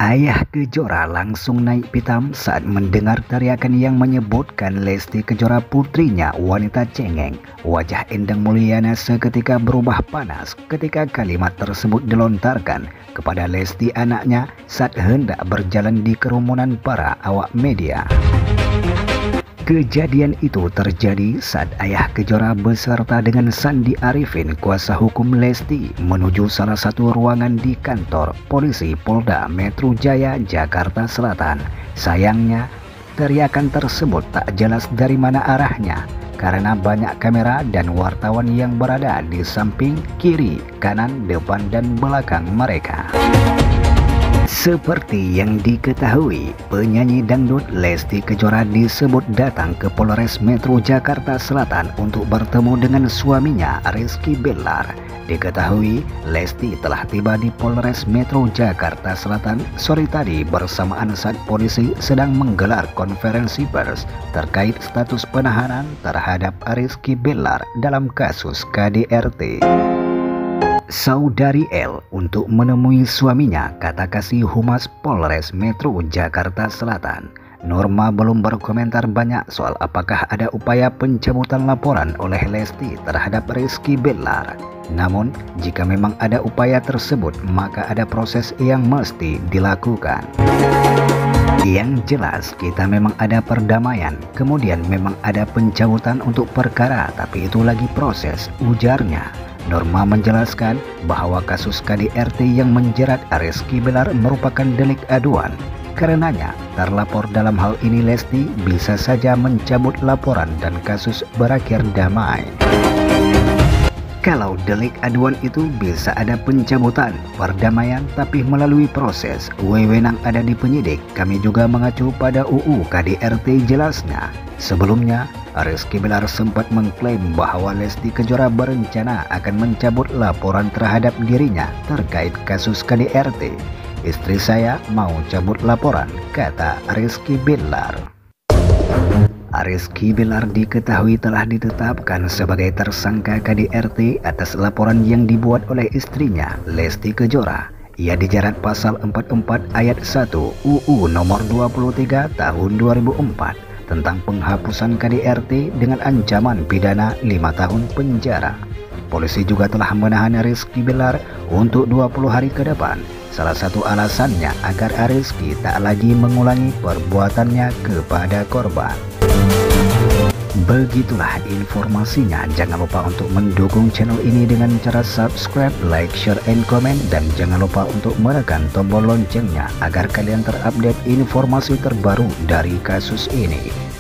Ayah Kejora langsung naik pitam saat mendengar teriakan yang menyebutkan Lesti Kejora putrinya wanita cengeng. Wajah Endang Mulyana seketika berubah panas ketika kalimat tersebut dilontarkan kepada Lesti anaknya saat hendak berjalan di kerumunan para awak media. Kejadian itu terjadi saat Ayah Kejora beserta dengan Sandi Arifin, kuasa hukum Lesti, menuju salah satu ruangan di kantor polisi Polda Metro Jaya, Jakarta Selatan. Sayangnya, teriakan tersebut tak jelas dari mana arahnya karena banyak kamera dan wartawan yang berada di samping, kiri, kanan, depan, dan belakang mereka. Seperti yang diketahui, penyanyi dangdut Lesti Kejora disebut datang ke Polres Metro Jakarta Selatan untuk bertemu dengan suaminya Rizky Bilar. Diketahui, Lesti telah tiba di Polres Metro Jakarta Selatan sore tadi bersamaan saat polisi sedang menggelar konferensi pers terkait status penahanan terhadap Rizky Bilar dalam kasus KDRT. Saudari L untuk menemui suaminya, kata Kasih Humas Polres Metro Jakarta Selatan. Norma belum berkomentar banyak soal apakah ada upaya pencabutan laporan oleh Lesti terhadap Rizky Bilar. Namun, jika memang ada upaya tersebut, maka ada proses yang mesti dilakukan. Yang jelas, kita memang ada perdamaian, kemudian memang ada pencabutan untuk perkara, tapi itu lagi proses, ujarnya. Norma menjelaskan bahwa kasus KDRT yang menjerat Rizky Bilar merupakan delik aduan. Karenanya, terlapor dalam hal ini Lesti bisa saja mencabut laporan dan kasus berakhir damai. Kalau delik aduan itu bisa ada pencabutan, perdamaian, tapi melalui proses. Wewenang ada di penyidik. Kami juga mengacu pada UU KDRT, jelasnya. Sebelumnya, Rizky Bilar sempat mengklaim bahwa Lesti Kejora berencana akan mencabut laporan terhadap dirinya terkait kasus KDRT. Istri saya mau cabut laporan, kata Rizky Bilar. Rizky Bilar diketahui telah ditetapkan sebagai tersangka KDRT atas laporan yang dibuat oleh istrinya, Lesti Kejora. Ia dijerat pasal 44 ayat 1 UU nomor 23 tahun 2004 tentang penghapusan KDRT dengan ancaman pidana 5 tahun penjara. Polisi juga telah menahan Rizky Bilar untuk 20 hari ke depan. Salah satu alasannya agar Rizky tak lagi mengulangi perbuatannya kepada korban. Begitulah informasinya. Jangan lupa untuk mendukung channel ini dengan cara subscribe, like, share, and comment. Dan jangan lupa untuk menekan tombol loncengnya agar kalian terupdate informasi terbaru dari kasus ini.